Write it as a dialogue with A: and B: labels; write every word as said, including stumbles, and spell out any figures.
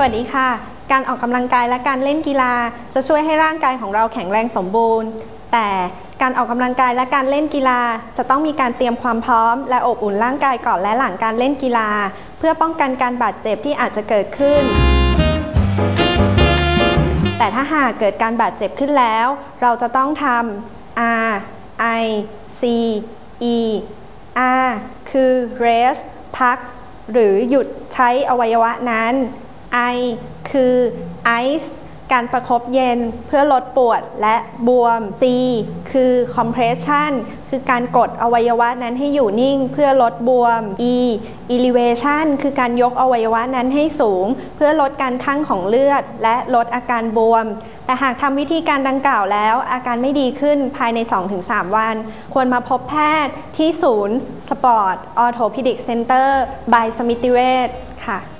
A: วัสดีค่ะการออกกำลังกายและการเล่นกีฬาจะช่วยให้ร่างกายของเราแข็งแรงสมบูรณ์แต่การออกกำลังกายและการเล่นกีฬาจะต้องมีการเตรียมความพร้อมและอบอุ่นร่างกายก่อนและหลังการเล่นกีฬาเพื่อป้องกันการบาดเจ็บที่อาจจะเกิดขึ้นแต่ถ้าหากเกิดการบาดเจ็บขึ้นแล้วเราจะต้องทำ R I C E R คือ rest พักหรือหยุดใช้อวัยวะนั้น I คือ ice การประคบเย็นเพื่อลดปวดและบวม C คือ compression คือการกดอวัยวะนั้นให้อยู่นิ่งเพื่อลดบวม E elevation คือการยกอวัยวะนั้นให้สูงเพื่อลดการคั่งของเลือดและลดอาการบวมแต่หากทำวิธีการดังกล่าวแล้วอาการไม่ดีขึ้นภายใน สองถึงสาม วันควรมาพบแพทย์ที่ศูนย์สปอร์ตออร์โธพิดิกเซ็นเตอร์ by สมิติเวชค่ะ